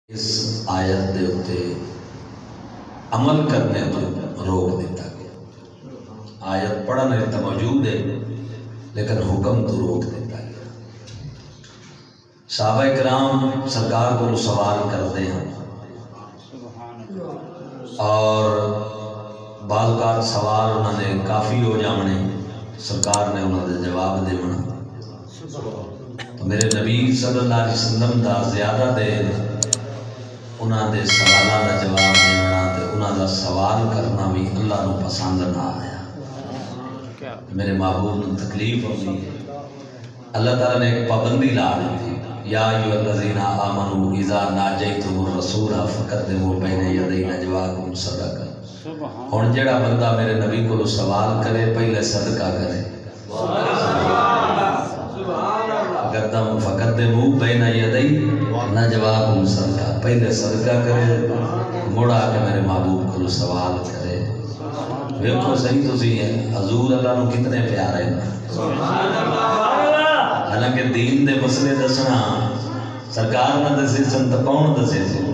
اس آیت دے اتے عمل کرنے تو روک دیتا گیا۔ آیت پڑھنے تو موجود ہے لیکن حکم تو روک دیتا گیا۔ صحابہ کرام سرکار کو سوال کرتے ہیں اور بعض اوقات سوال انہوں نے کافی ہو جانے، سرکار نے انہوں نے جواب دینا، تو میرے نبی صلی اللہ علیہ وسلم دا زیادہ دیر انہوں نے سوالوں کا جواب دینا تے انہوں کا سوال کرنا بھی اللہ کو پسند نہ آیا۔ میرے محبوب کو تکلیف ہوتی ہے، اللہ تعالیٰ نے ایک پابندی لا دی، یا ایھا الذین آمنوا اذا ناجیتم الرسول فقدموا بین یدی نجواکم صدقہ۔ ہن جڑا بندہ میرے نبی کو سوال کرے پہلے صدقہ کرے، فقدموا بین یدی نجواکم صدقہ، پہلے صدقہ کرے مڑا کے میرے محبوب کو سوال کرے۔ ویکھو صحیح تسی حضور اللہ نو کتنے پیارے ہیں، حالانکہ دین دے مسئلے دسنا سرکار نہ دسے سن تو کون دسے سی؟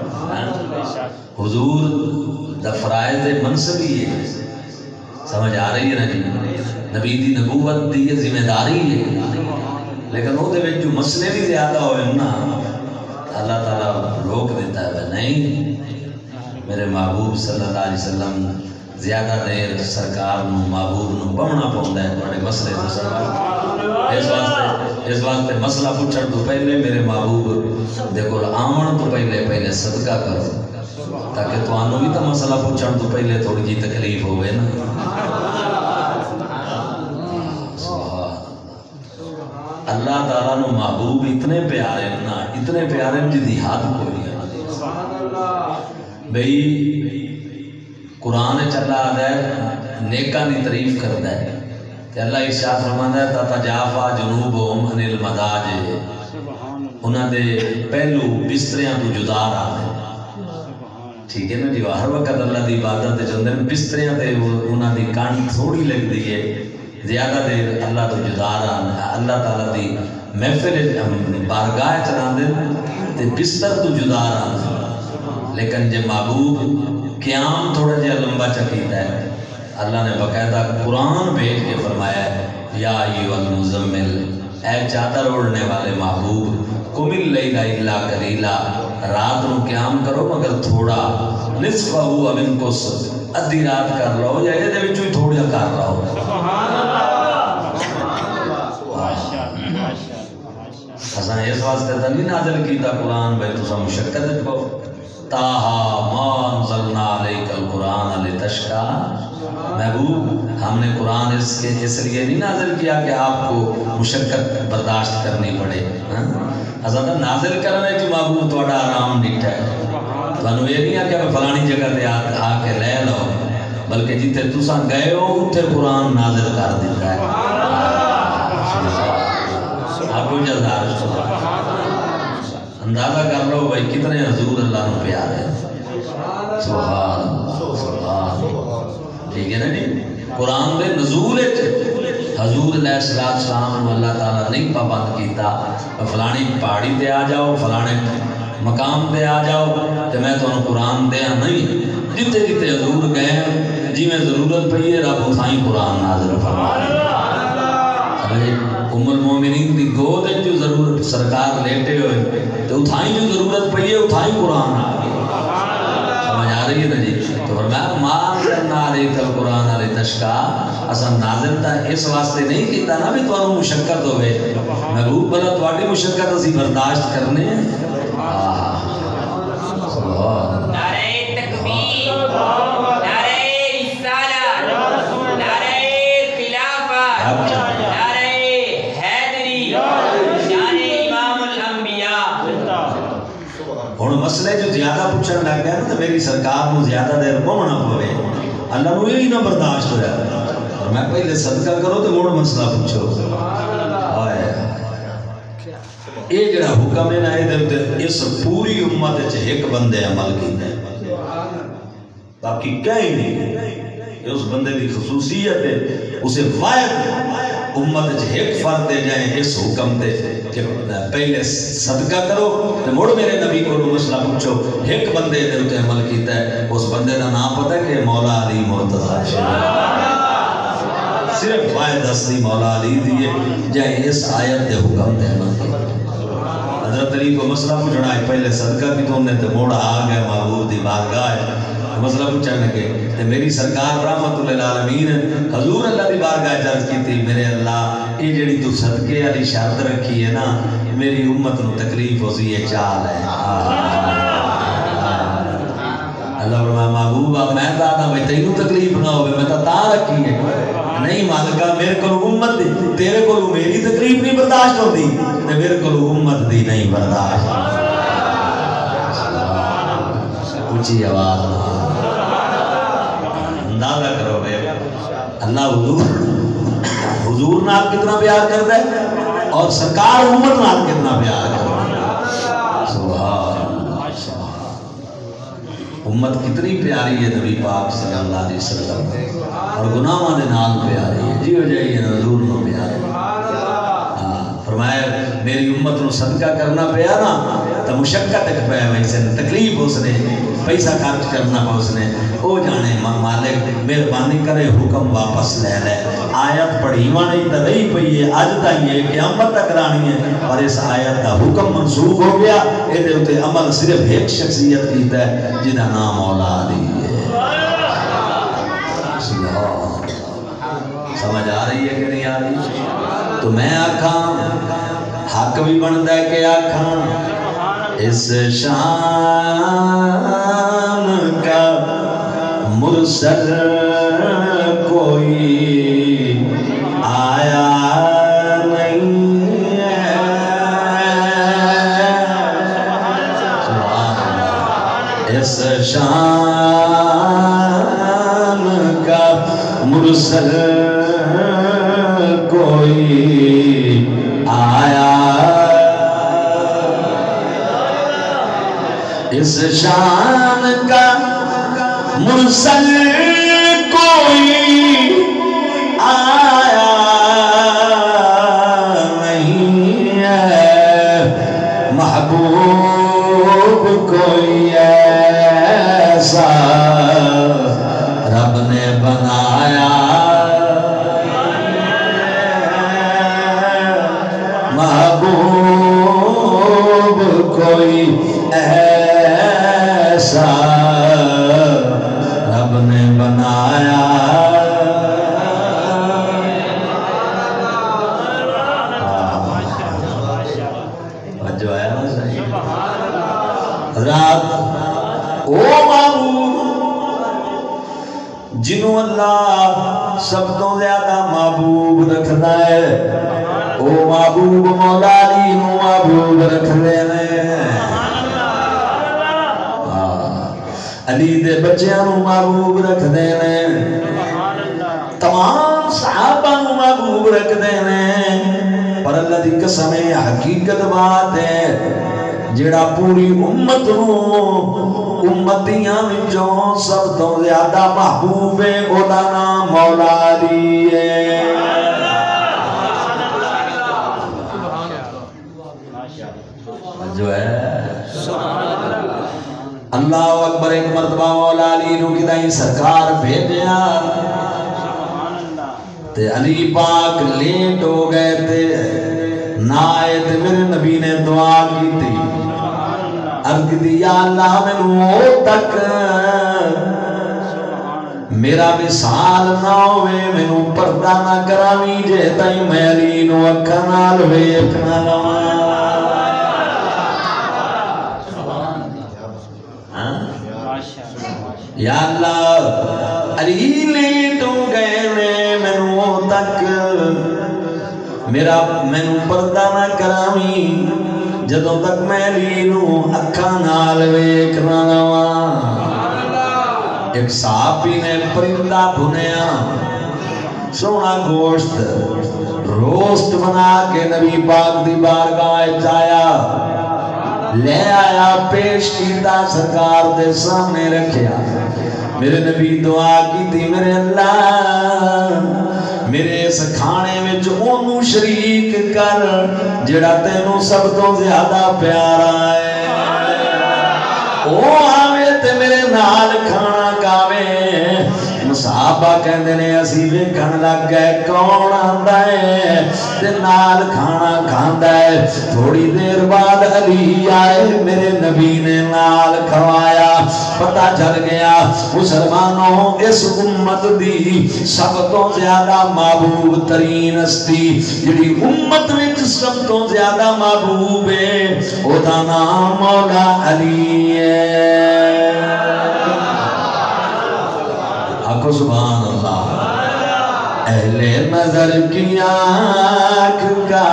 حضور دا فرائض منصب ہی ہے، سمجھ آ رہی ہے نا جی؟ نبی دی نبوت دی یہ ذمہ داری ہے، لیکن وہ جو مسئلے بھی زیادہ ہوئے نا اللہ تعالیٰ روک دیتا ہے، نہیں میرے محبوب صلی اللہ علیہ وسلم زیادہ دیر سرکار نو محبوب نو بہنا پاؤں ہے بڑے مسئلے تو سرکار اس واسطے مسئلہ پوچھن تو پہلے میرے محبوب دیکھو آمن تو پہلے صدقہ کرو، تاکہ تو آنو بھی تو مسئلہ پوچھن تو پہلے تھوڑی جی تکلیف ہوئے نا۔ اللہ تعالیٰ نو محبوب اتنے پیارے نا، اتنے پیارے جدی حد کوئی ہے بھئی۔ قرآن چلا آدھا ہے نیکاں دی تعریف کرتا ہے کہ اللہ ارشاد فرماندا ہے تتجافا جنوبہم عن المضاجع، انہاں دے پہلو بستریاں تو جدا رہتے، ٹھیک ہے نا جی؟ ہر وقت اللہ دی عبادت تے چندے بستریاں تے انہاں دی کان تھوڑی لگ دی ہے، زیادہ دیر اللہ تو جدا رہا، اللہ تعالیٰ دی محفل بارگاہ چلاندے تے بستر تو جدا رہا، لیکن جے محبوب قیام تھوڑا جہا لمبا چکیتا ہے، اللہ نے باقاعدہ قرآن بھیج کے فرمایا ہے یا ایھا المزمل، اے چادر اوڑھنے والے محبوب، قم اللیل الا قلیلا، رات نو قیام کرو مگر تھوڑا، نصفہ او انقص، ادھی رات کر لو یا یہ دے وچوں ہی تھوڑا کر لو۔ اساں اس واسطے تو نہیں نازل کیتا قرآن بھائی تساں مشقت کو، تاہا ما انزلنا علیک القرآن لتشقی، محبوب ہم نے قرآن اس لیے نہیں نازل کیا کہ آپ کو مشقت برداشت کرنی پڑے، حضرت نازل کرنے کی محبوب تھوڑا آرام ڈٹھا ہے، تو یہ نہیں ہے کہ فلانی جگہ تے آ کے لے لو، بلکہ جتے تساں گئے ہو اتنے قرآن نازل کر دیتا ہے۔ آپ کو جزار اندازہ کر لو بھائی کتنے حضور اللہ نو پیار ہے، سبحان اللہ، ٹھیک ہے نا جی؟ قرآن دے نزول حضور علیہ السلام اللہ تعالیٰ نہیں پابند کیتا فلانی پہاڑی تے آ جاؤ، فلانے مقام تے آ جاؤ کہ میں تو قرآن دیا نہیں، جتے جتے حضور گئے جی میں ضرورت پئی ہے رب اتھائیں قرآن نازل فرمائے۔ ام المومنین دی گود جو ضرورت سرکار لیٹے ہوئے تو اتھائیں جو ضرورت پئی ہے اتھائیں قرآن سمجھ آ رہی ہے نا جی؟ تو فرمایا ما انزلنا علیک القرآن لتشقی، اساں نازل تا اس واسطے نہیں کیتا نا بھی تانوں مشقت ہوئے، محبوب بلا تواڈی مشقت اسی برداشت کرنے ہیں۔ سبحان نعرہ تکبیر، نعرہ رسالہ، نعرہ خلافت، نعرہ حیدری، شان امام الانبیاء۔ ہن مسئلے جو زیادہ پوچھن لگ گیا نا تو میری سرکار کو زیادہ دیر بہنا پوے، اللہ کو یہی نہ برداشت ہویا، اور میں پہلے صدقہ کرو تو مڑ مسئلہ پوچھو۔ یہ جڑا حکم ہے نا اس پوری امت وچ ایک بندے عمل کیتا ہے، باقی کہیں نہیں، اس بندے دی خصوصیت ہے، اسے واحد امت وچ ایک فرد دے جائیں اس حکم تے کہ پہلے صدقہ کرو تو مڑ میرے نبی کو مسئلہ وچوں ایک بندے دے تے عمل کیتا ہے، اس بندے دا نام پتہ ہے کہ مولا علی مرتضیٰ شریف، صرف واحد ہستی مولا علی دیئے جائے اس آیت دے حکم دے عمل کیتا۔ حضرت علی کو مسئلہ پوچھنا ہے، پہلے صدقہ بھی تو نے تے موڑا آ گیا محبوب دی بارگاہ ہے، مسئلہ پوچھنے لگے تے میری سرکار رحمت للعالمین حضور اللہ دی بارگاہ عرض کی تھی، میرے اللہ یہ جڑی تو صدقے والی شرط رکھی ہے نا میری امت نو تکلیف ہو سی یہ چال ہے۔ اللہ فرمایا محبوبہ میں دادا بھائی تینوں تکلیف نہ ہوئے میں تا رکھی ہے، نہیں مالکہ میرے کو امت دی تیرے کو میری تکلیف نہیں برداشت ہوتی تے میرے کو امت دی نہیں برداشت۔ اونچی آواز اندازہ کرو بے اللہ حضور نال کتنا پیار کرتا ہے اور سرکار امت نال کتنا پیار کرتا ہے۔ سبحان اللہ، امت کتنی پیاری ہے نبی پاک صلی اللہ علیہ وسلم اور گناہاں دے نال پیاری ہے، جی ہو جائیے حضور نو پیاری۔ فرمایا میری امت نو صدقہ کرنا پیا نا تو مشقت ایک پہ ویسے تکلیف اس نے پیسہ خرچ کرنا پا اس نے او جانے مالک مہربانی کرے حکم واپس لے لے۔ آیت پڑھی نہیں تو رہی پئی ہے اج تک یہ قیامت تک رانی ہے، اور اس آیت کا حکم منسوخ ہو گیا، یہ تے عمل صرف ایک شخصیت کیتا ہے جنہاں نام مولا علی ہے۔ سمجھ آ رہی ہے کہ نہیں آ رہی؟ تو میں آکھاں حق بھی بنتا ہے کہ آکھاں اس شان کا مرسل کوئی آیا نہیں ہے، اس شان کا مرسل کوئی آیا، اس شان کا مرسل کوئی آیا نہیں ہے، محبوب کوئی ایسا رب نے بنایا، محبوب کوئی ایسا رب نے بنایا۔ جو ہے نا صحیح حضرات، او محبوب جنہوں اللہ سب تو زیادہ محبوب رکھنا ہے، او محبوب مولا علی نو محبوب رکھ دینے، علی دے بچیاں نو محبوب رکھ دینے، تمام صحابہ نو محبوب رکھ دینے، پر اللہ دی قسم حقیقت بات ہے جڑا پوری امت نو امتیاں وچوں سب تو زیادہ محبوب ہے او دا نام مولا علی ہے۔ جو ہے اللہ اکبر، ایک مرتبہ مولا علی نو کدائیں سرکار بھیجیا تے علی پاک لیٹ ہو گئے تے نہ آئے تے میرے نبی نے دعا کی تھی، عرض دی یا اللہ میں تک میرا مثال نہ ہوئے، میں پردہ نہ کراویں جے تائیں میں علی نو اکھاں نال ویکھنا لواں۔ یا اللہ علی لیٹ ہو گئے میں تک میرا مینوں پردہ نہ کراویں جدوں تک میں علی نو اکھاں نال ویکھنا لواں۔ ایک صحابی نے پرندہ بھنیا سونا گوشت روسٹ بنا کے نبی پاک دی بارگاہ آیا، لے آیا، پیش کیتا، سرکار دے سامنے رکھیا، میرے نبی دعا کی تھی، میرے اللہ میرے اس کھانے میں اونوں شریک کر جڑا تینوں سب تو زیادہ پیارا ہے۔ او آوے تے میرے نال کھانا کھاوے صحابہ کہندے نے اسی ویکھن لگ گئے کون آندا ہے تے نال کھانا کھاندا ہے تھوڑی دیر بعد علی آئے میرے نبی نے نال کھوایا پتہ چل گیا مسلمانوں اس امت دی سب تو زیادہ محبوب ترین ہستی جڑی امت وچ سب تو زیادہ محبوب ہے او دا نام مولا علی ہے سبحان اللہ اہل نظر کی آنکھ کا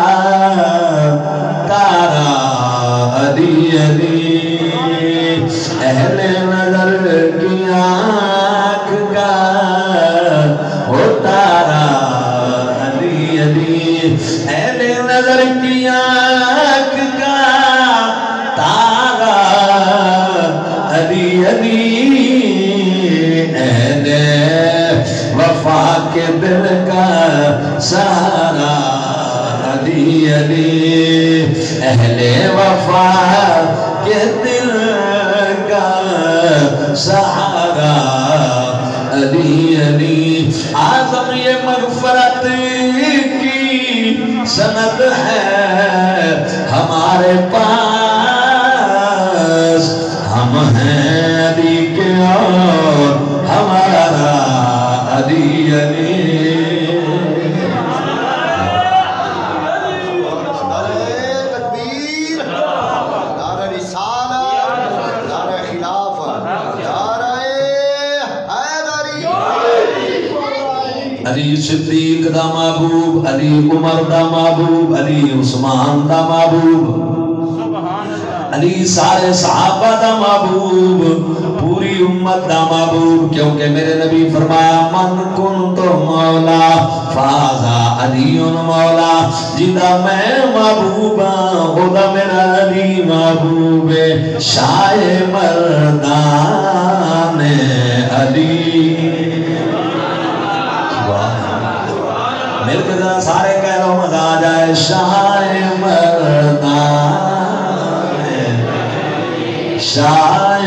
تارا علی علی اہل نظر کی آنکھ کا وہ تارا علی علی اہل نظر کی آنکھ کا تارا علی علی وفا کے دل کا سہارا علی علی اہل وفا کے دل کا سہارا علی علی اعظم یہ مغفرت کی سند ہے ہمارے پاس ہم ہیں علی کے اور ہمارا علی علی تکبیر نعرہ رسالت نعرہ خلافت نعرہ حیدری علی صدیق دا محبوب علی عمر دا محبوب علی عثمان دا محبوب علی سارے صحابہ دا محبوب پوری امت دا محبوب کیونکہ میرے نبی فرمایا من کنتو مولا فازا علی مولا جدا میں محبوبا خدا میرا علی محبوب شاہ مردان علی مل کے ذرا سارے کہہ لو مزہ آ جائے شاہ مردان شاہ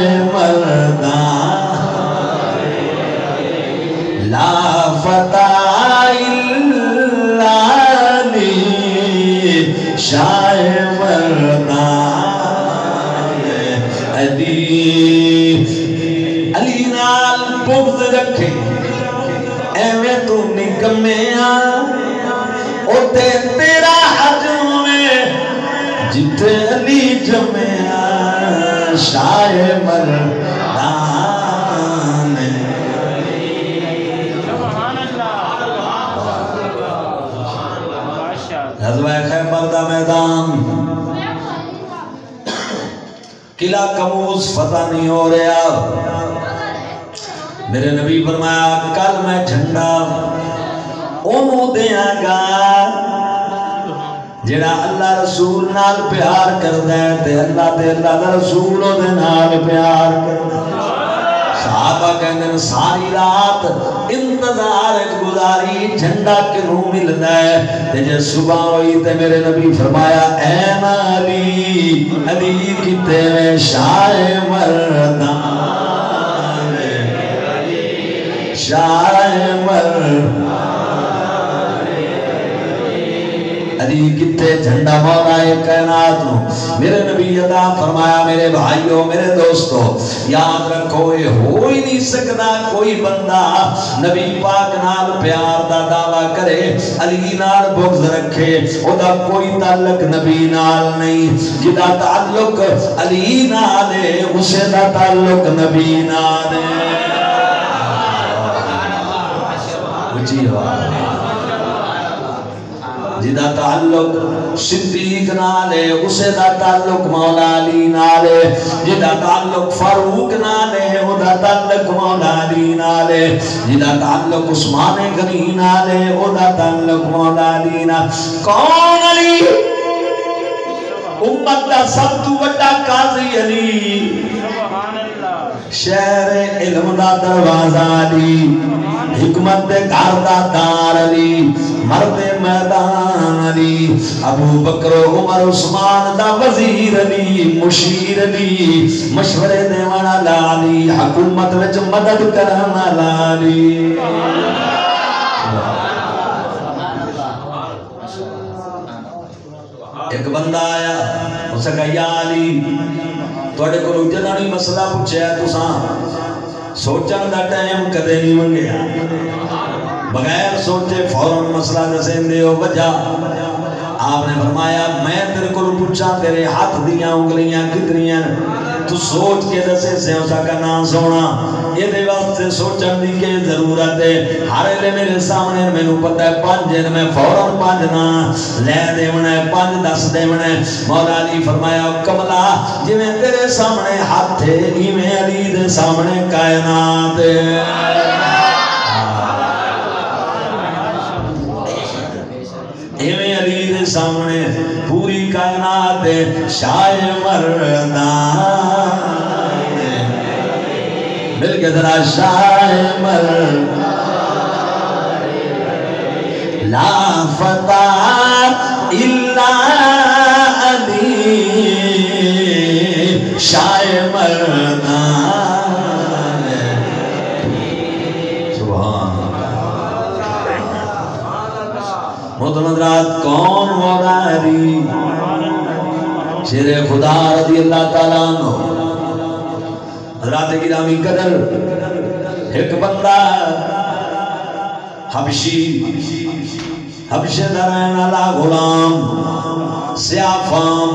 مردان لا فتح الا علی شاہ مردان علی علی نال بغض رکھے ایویں تو نکمیا اوتے تیرا حجم میں جتے علی جمیا شاہ مردان غزوہ خیبر دا میدان قلعہ کموز فتح نہیں ہو رہا میرے نبی فرمایا کل میں جھنڈا انہوں دیاں گا جڑا اللہ رسول نال پیار کردا ہے تے اللہ تے اللہ دا رسول دے نال پیار کردا ہے صحابہ کہندے ساری رات انتظار گزاری جھنڈا کنوں ملدا ہے تے جے صبح ہوئی تے میرے نبی فرمایا اے علی علی کتے میں شاہ مردان شاہ مردان علی کتے جھنڈا مولا کائنات نو میرے نبی عطا فرمایا میرے بھائیوں میرے دوستو یاد رکھو یہ ہو ہی نہیں سکتا کوئی بندہ نبی پاک نال پیار دا دعویٰ کرے علی نال بغض رکھے او دا کوئی تعلق نبی نال نہیں جدا تعلق علی نال ہے اسے دا تعلق نبی نال ہے اچھی بات جدا تعلق صدیق نالے اسے دا تعلق مولا علی نالے جدا تعلق فاروق نالے او دا تعلق مولا علی نالے جدا تعلق عثمان غنی نالے او دا تعلق مولا علی نالے کون علی امت دا سب تو بڑا قاضی علی شہر علم دا دروازہ علی، حکمت دے گھر دا دار علی، مرد میدان علی، ابو بکر و عمر عثمان دا وزیر علی، مشیر علی، مشورے دیوان علی، حکومت وچ مدد کرن علی۔ ایک بندہ آیا، اسے کہا یا علی توڑے کو جنانی مسئلہ پوچھے ہے تساں سوچن دا ٹائم کدے نہیں منگیا، بغیر سوچے فوراً مسئلہ دسیں دے ہو وجہ۔ آپ نے فرمایا میں تیرے کو پوچھا تیرے ہاتھ دیاں انگلیاں کتنیاں، تو سوچ کے دسے سے اسا کا نام سونا، یہ دے وقت سے سوچن دی کے ضرورت ہے۔ ہر لے میرے سامنے میں نو پتہ ہے 5 دن میں فوراً 5 نا لے دیونا ہے 5 10 دیونا ہے۔ مولا علی فرمایا کملا جی میں تیرے سامنے ہاتھ ہے میں علی دے سامنے کائنات ہے۔ ایویں علی دے سامنے پوری کائنات شاہ مردان، مل کے ذرا شاہ مردان، لا فتح الا علی شاہ مردان۔ سبحان محترم حضرات کون مولا علی؟ شیر خدا رضی اللہ تعالیٰ عنہ۔ حضرات گرامی قدر ایک بندہ حبشی حبشے درین اللہ غلام سیاہ فام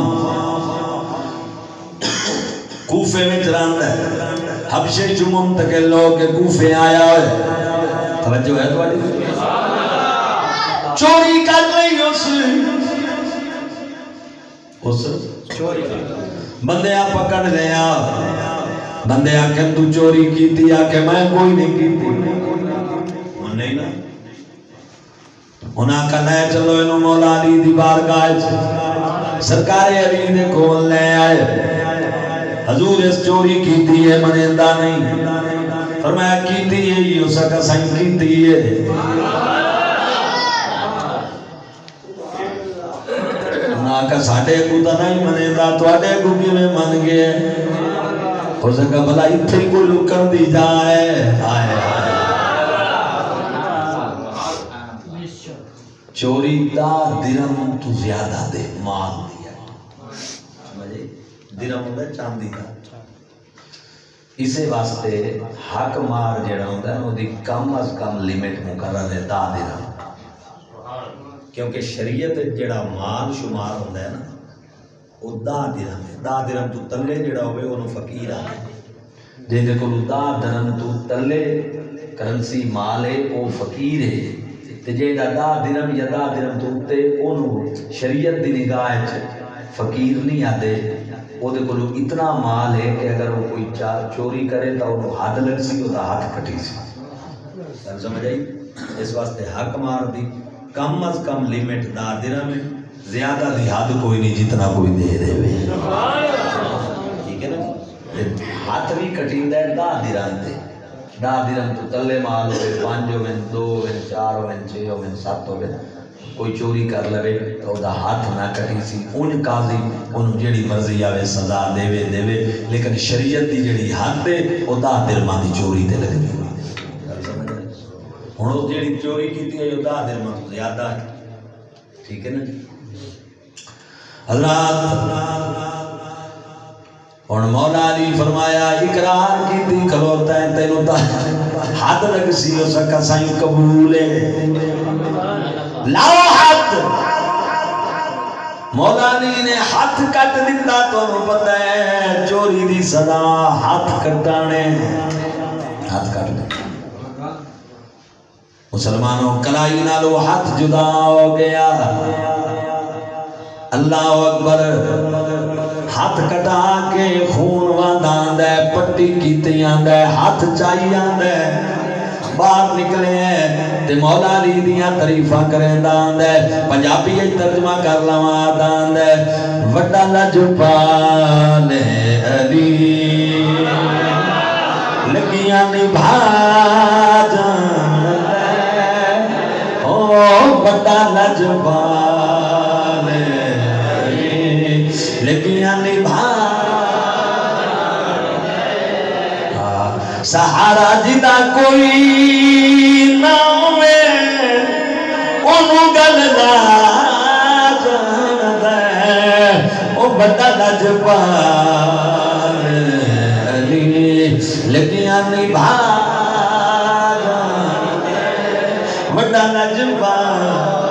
کوفے میں چراند ہے، حبشے جو منتقل لوگ کے کوفے آیا ہے، توجہ ہے تو چوری کر لئی اس چوری بندے آپ پکڑ لیا، بندے آکھیں تو چوری کی تھی، آکھیں میں کوئی نہیں کی تھی، نہیں نا انہاں کا لے چلو انہوں مولا علی دی بارگاہ سرکار علی دے کھول لے آئے، حضور اس چوری کی تھی ہے منیندہ نہیں، فرمایا کی تھی ہے یہ اسا کا سنگ کی تھی ہے۔ آقا ساڑھے کو تا نہیں منے دا تو آڑھے کو کی میں من گئے، ہو سکا بھلا اتھے کو لکن دی جائے آئے چوری دا درم تو زیادہ دے مال دیا، سمجھے درم ہوتا ہے چاندی دا، اسے واسطے حق مار جڑا ہوتا ہے وہ دی کم از کم لیمٹ مقرر ہے دا درم، کیونکہ شریعت جڑا مال شمار ہوتا ہے نا وہ دا درم ہے، دا درم تو تلے جڑا ہوئے انہوں فقیر آنے جن دے کو دا درم تو تلے کرنسی مال ہے وہ فقیر ہے، تے جے دا درم یا دا درم تو تے انہوں شریعت دی نگاہ فقیر نہیں آتے، وہ دے کو اتنا مال ہے کہ اگر وہ کوئی چوری کرے تو انہوں ہاتھ لگ سی وہ دا ہاتھ کٹی سی، سمجھ آئی؟ اس واسطے حق مار دی کم از کم لیمٹ دا درم ہے، زیادہ دی حد کوئی نہیں جتنا کوئی دے دے وے، ٹھیک ہے نا؟ ہاتھ بھی کٹیندہ ہے دا درم دے، دا درم تو تلے مال ہوئے 5 ہوئے 2 ہوئے 4 ہوئے 6 ہوئے 7 ہوئے، کوئی چوری کر لے تو دا ہاتھ نہ کٹی سی، ان قاضی ان جڑی مرضی آوے سزا دے وے، لیکن شریعت دی جڑی حد دے وہ دا درمان دی چوری دے لگے ہونو جیڑی چوری کی تھی ہے یہ دا درمان تو زیادہ ہے، ٹھیک ہے نا جی؟ حضرات اور مولا علی فرمایا اقرار کی تھی کھلوتا ہے تینوں تا حد لگ سی ہو سکا سائیں قبول ہے، لاؤ حد، مولا علی نے ہاتھ کٹ دیتا تو پتہ ہے چوری دی سزا ہاتھ کٹانے، ہاتھ کٹ دے مسلمانوں کلائی نالو ہاتھ جدا ہو گیا، اللہ اکبر، ہاتھ کٹا کے خون واندان دے پٹی کیتے آندے ہاتھ چاہی آندے باہر نکلے ہیں تے مولا علی دیاں تعریفاں کریں داندے پنجابی ترجمہ کر لواں داندے وڈا لجپال علی لگیاں نبھا جان او بڑا لجپال لگیاں نبھا سہارا جدا کوئی نہ ہوئے انہوں گل دا جاندہ او بڑا لجپال علی لگیاں نبھا بڑا لجپال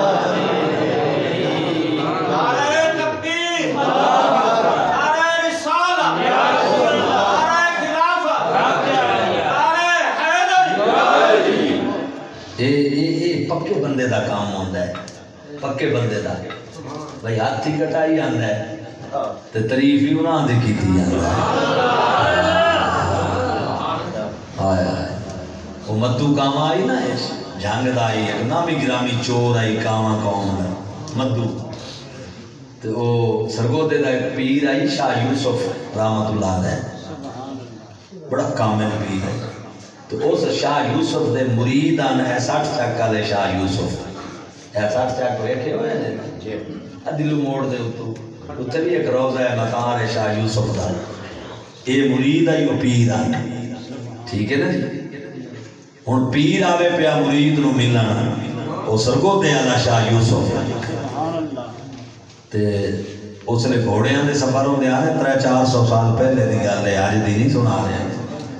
پکے بندے دا کام ہوندہ ہے پکے بندے دا بھئی ہاتھی کٹائی آندہ ہے تے تعریف ہی انہاں دے کی تھی آندہ ہے آیا وہ مدو کام آئی نا جھانگ دا آئی ہے نامی گرامی چور آئی کاما قوم دا مدو تے وہ سرگو دے دا ایک پیر آئی شاہ یوسف رحمت اللہ علیہ بڑا کامل پیر ہے تو اس شاہ یوسف دے مریدان ہے 60 چکا دے شاہ یوسف ہے 60 چک ریکھے ہوئے ہیں دلو موڑ دے اتھے بھی ایک روزہ ہے مقار ہے شاہ یوسف دا اے مرید آئی وہ پیر آئی ٹھیک ہے نا جی ان پیر آوے پیا مرید نو ملنا وہ سرگو دے آنا شاہ یوسف تے اس نے گھوڑیاں دے سفروں دے آنے 300-400 سال پہلے دی گالے آج دی نہیں سنا رہے ہیں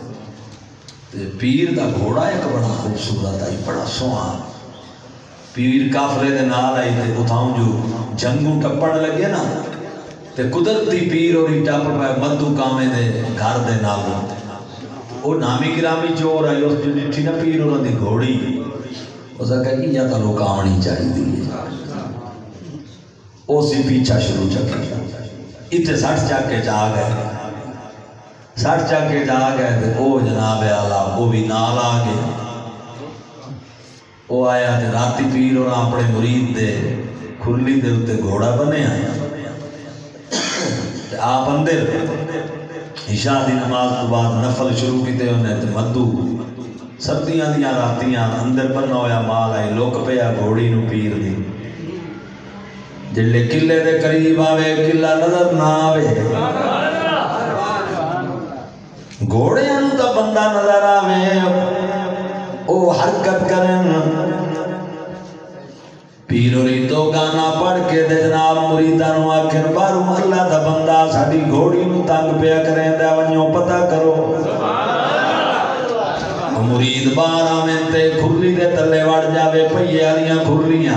پیر دا گھوڑا ایک بڑا خوبصورت آئی بڑا سوہاں پیر کافرے دے نال آئی تے اتھاؤں جو جنگوں ٹپڑ لگے نا تے قدرتی پیر اور ٹپ پائے مدو کامے دے گھر دے نال وہ نامی گرامی چور آئی اس جو ڈٹھی نا پیر اور دی گھوڑی اس نے کہا یا تا لوگ آمنی چاہی دی اسی پیچھا شروع چکی اتنے 60 چاک کے جا گئے 60 چاک کے جا گئے تھے او جناب اعلیٰ وہ بھی نال آ گئے وہ آیا تھے راتی پیر اور اپنے مرید دے کھرلی دے اتے گھوڑا بنے آیا آپ اندر عشاء دی نماز تو بعد نفل شروع کیتے انہیں تے مدو سردیاں دیاں راتیاں اندر بننا ہویا مال آئی لوک پیا گھوڑی نو پیر دی جلے کلے دے قریب آوے کلہ نظر نہ آوے گھوڑے انو تا بندہ نظر آوے او حرکت کرن پیروری دو گانا پڑھ کے دے جناب مریدانو آکھن بارو اللہ دا بندہ ساڑی گھوڑی نو تنگ پیا کریں دے ونیوں پتہ کرو مرید بارا میں تے کھرلی دے تلے وڑ جاوے پہیے آلیاں کھرلیاں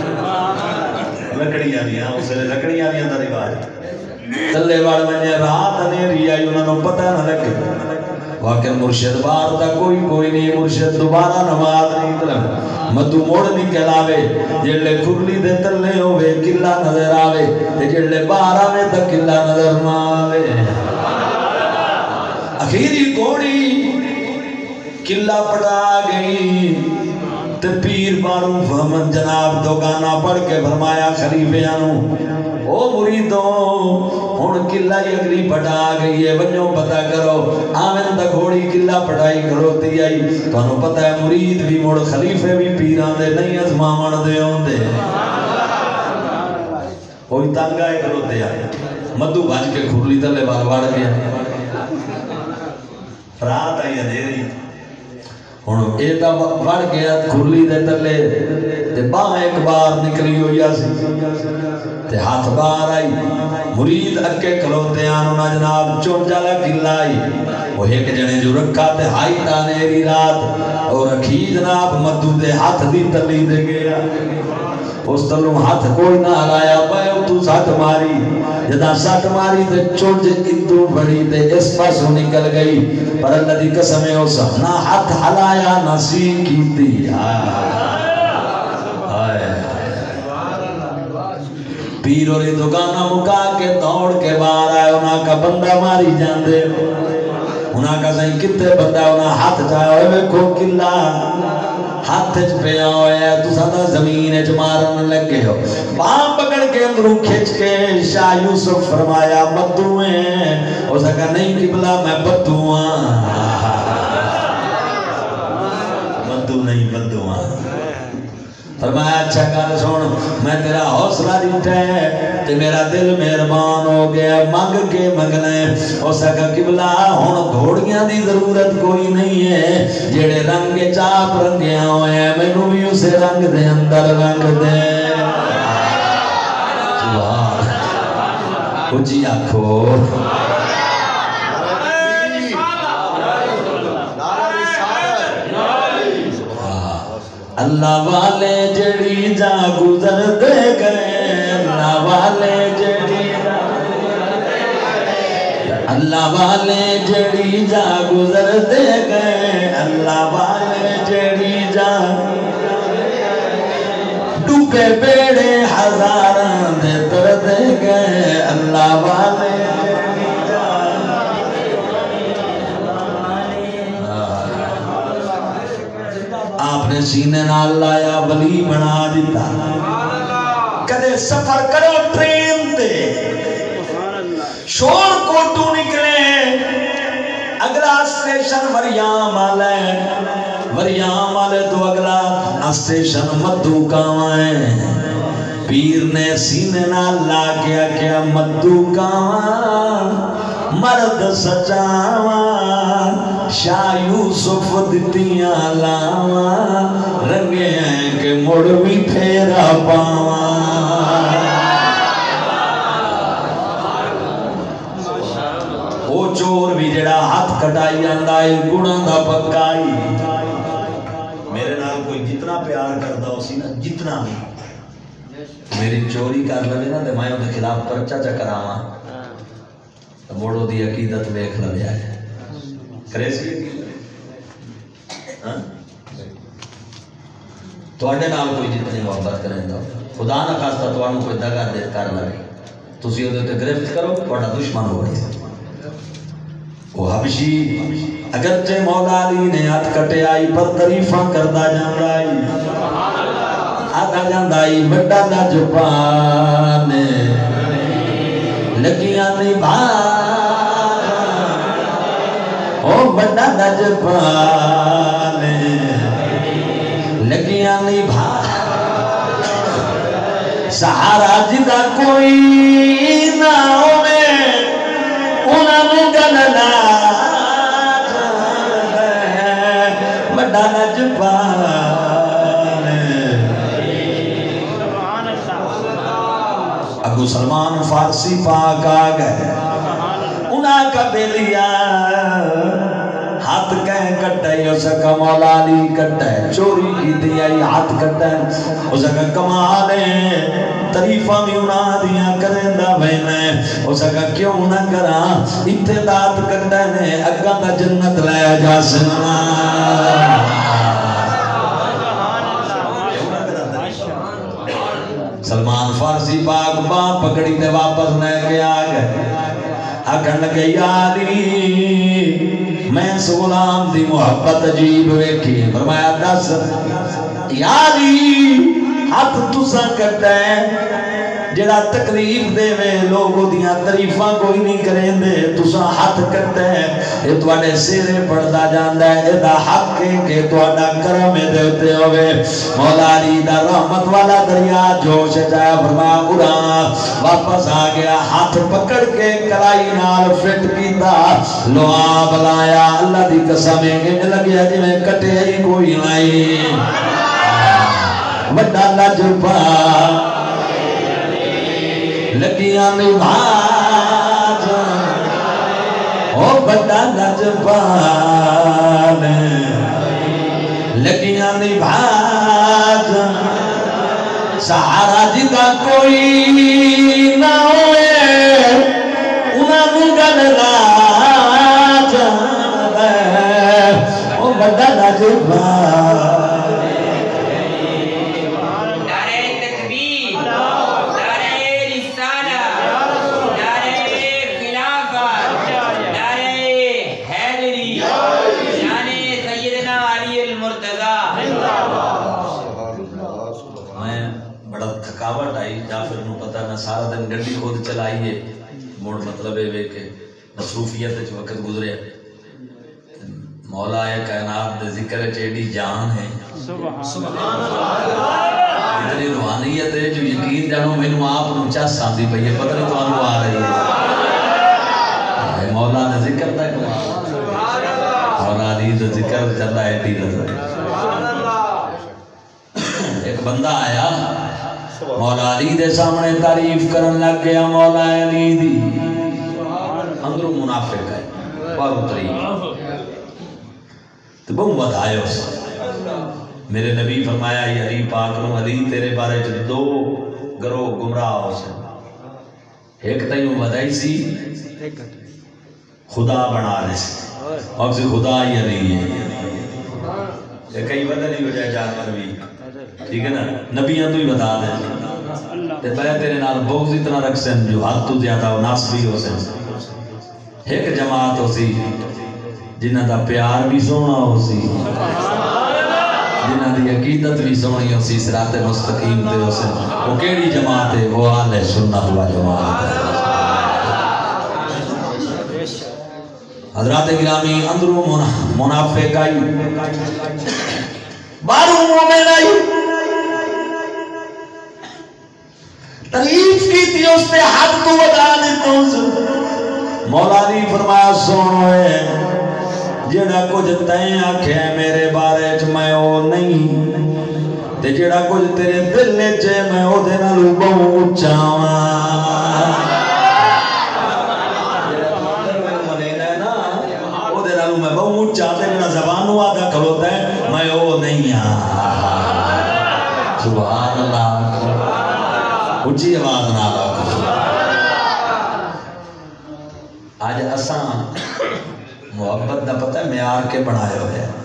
لکڑی آلیاں اسے لکڑی آلیاں دا رواج تلے وڑ میں رات انیری آئی انہوں نے پتہ نہ لگے واقعی مرشد بار دا کوئی نہیں مرشد دوبارہ نماز نہیں طلب مدو موڑ نکل آوے جلے کھرلی دے تلے ہوئے کلہ نظر آوے جلے بار آوے تا کلہ نظر نہ آوے اخیری گھوڑی کلہ پڑا گئی تے پیر بارو فہمت جناب دو گانا پڑھ کے فرمایا خلیفیانو او مریدوں ہون کلہ یگری پڑا گئی ہے ونیوں پتہ کرو آمین دا گھوڑی کلہ پڑائی کرو تی آئی تو انہوں پتہ ہے مرید بھی موڑ خلیفے بھی پیران دے نہیں ازمامن دے ہوں دے کوئی تنگائے کرو تے آئی مدو بھاج کے کھرلی تلے بار بار گیا رات آئی اندھیری ہن ایتا وڑ گیا کھرلی دے تلے تے باں ایک بار نکلی ہوئی سی تے ہاتھ بار آئی مرید اکے کھلوتے آنونا جناب چون جالا کلائی وہ ایک جنے جو رکھا تے ہائی تانیری رات اور رکھی جناب مدو دے ہاتھ دی تلی دے گیا اس تلوں ہاتھ کوئی نہ ہلایا پائے تو ساتھ ماری جدا ساتھ ماری تے چونج اتو بڑی تے اس پاسوں نکل گئی پر اللہ دی قسم ہے اس نہ ہاتھ ہلایا نہ سین کیتی پیر اور دکانہ مکا کے دوڑ کے باہر آئے انہاں کا بندہ ماری جاندے انہاں کا سہیں کتے بندہ انہاں ہاتھ چاہے ہوئے میں کھو کلا ہاتھ چ پیا ہوئے ہے تو ساتھا زمین اچ مارن لگے ہو باں پکڑ کے اندروں کھچ کے شاہ یوسف فرمایا بدو ہیں اس نے کہا نہیں قبلہ میں بدو ہاں فرمایا اچھا گل سن میں تیرا حوصلہ دیتا ہے تے میرا دل مہربان ہو گیا منگ کے منگنا ہے اس کا قبلہ ہن گھوڑیاں دی ضرورت کوئی نہیں ہے جڑے رنگ چاپ رنگیا ہوئے ہیں مینوں بھی اسے رنگ دے اندر رنگ دے سبحان اچھی آنکھو اللہ والے جڑی جا گزر دے گئے اللہ والے جڑی اللہ والے جڑی جا گزر دے گئے اللہ والے جڑی جا ڈوبے بیڑے ہزاراں دے تر دے گئے اللہ والے آپ نے سینے نال لایا ولی بنا دیتا کدے سفر کرو ٹرین تے شور کوٹو نکلے اگلا اسٹیشن وریام آلے وریام آلے تو اگلا اسٹیشن مدو کاوائیں پیر نے سینے نال لا کیا کیا مدو کاوائیں مرد سچاواں شاہ یوسف دتیاں لاواں رنگے ہیں کہ مڑ بھی پھیرا پاواں او چور بھی جڑا ہاتھ کٹائی جاندا ہے گناہ دا پکائی میرے نال کوئی جتنا پیار کردا اسی نا جتنا بھی میری چوری کر لے نا تے میں اودے خلاف پرچہ چ کراواں موڑو دی عقیدت ویکھ لیا ہے کرے سی تواڈے نال کوئی جتنی محبت کریں گا خدا نہ خاصہ تانوں کوئی دگا دے کر لگے تسی اودے تے گرفت کرو تہاڈا دشمن ہو گیا وہ حبشی اگرچہ مولا علی نے ہاتھ کٹے آئی پر تعریفاں کردا جاندا ہے آدا جاندا ہے بڑا نجبان لگیاں نہیں او بڑا نجبان لگیاں نہیں سہارا جدا کوئی نہ ہوئے انہاں نوں گل نہ بڑا نجبان ابو سلمان فارسی پاک آ گئے انہاں کا بیلیا ہاتھ کہیں کٹائی اسے کا مولا علی کٹائی چوری کی دیائی ہاتھ کٹائی اسے کا کمالے تریفہ بھی انہاں دیاں کریں دا بہنے اسے کا کیوں نہ کرا اتداد کٹائی نے اگا دا جنت لے جا سننا سلمان فارسی پاک باں پکڑی دے واپس نہ گیا گئے اکھن لگے یاری میں اس غلام دی محبت عجیب ویکھی فرمایا دس یاری ہاتھ تساں کٹے جڑا تکلیف دے وے لوگوں دیاں تعریفاں کوئی نہیں کریں دے تساں ہاتھ کٹے یہ تواڈے سیرے پڑدا جاندا ہے ادا حق ہے کہ تواڈا کرم دے تے ہوے مولا علی دا رحمت والا دریا جوش جایا فرمایا اڑاں واپس آ گیا ہاتھ پکڑ کے کلائی نال فٹ کیتا لوہا بلایا اللہ دی قسم ہے لگیا جی میں کٹے ہی کوئی نہیں وڈا نجبا لگیاں نبھاج او بڑا نجبان لگیاں نبھاج سہارا جدا کوئی نہ ہوئے انہاں نوں گل لاج او بڑا نجبان تھکاوٹ آئی جعفر نو پتہ نہ سارا دن گڈی خود چلائیے موڑ مطلب ہے کہ مصروفیت وچ وقت گزرے مولا کائنات دے ذکر چ ایڈی جان ہے سبحان اللہ اتنی روحانیت ہے جو یقین جانو مینوں آپ نو چس آندی پئی ہے پتہ نہیں تانوں آ رہی ہے مولا نے ذکر دا کمال مولا علی دا ذکر چلدا ہے تی نظر ایک بندہ آیا مولا علی دے سامنے تعریف کرن لگ گیا مولا علی دی اندروں منافق ہے اور اتری تو بہت بدھائے اس میرے نبی فرمایا یہ علی پاک نو علی تیرے بارے چ دو گروہ گمراہ ہو سے ایک تینوں بدائی سی خدا بنا لے سی اور سے خدا ہی علی ہے یہ کئی بدلی ہو جائے جانور بھی ٹھیک ہے نا نبیاں تو ہی بتا دیں تے میں تیرے نال بغض اتنا رکھ سن جو حد تو زیادہ ناس بھی ہو سن ایک جماعت ہو سی جنہ دا پیار بھی سونا ہو سی جنہ دی عقیدت بھی سونی ہو سی صراط مستقیم دے ہو سن وہ کیڑی جماعت ہے وہ اہل سنت و جماعت ہے حضرات گرامی اندروں منافق آئی باروں مومن آئی تعریف کی تھی اس نے حد تو بتا دیتا ہوں مولا نے فرمایا سونو ہے جڑا کچھ تائیں آکھے میرے بارے چ میں او نہیں تے جڑا کچھ تیرے دل وچ ہے میں او دے نال بہت اونچا میں بہت چاہتے ہیں زبانوں آدھا کھلوتا ہے میں او نہیں سبحان اللہ اچھی آواز نہ آگا آج اساں محبت دا پتہ ہے معیار کے بنائے ہوئے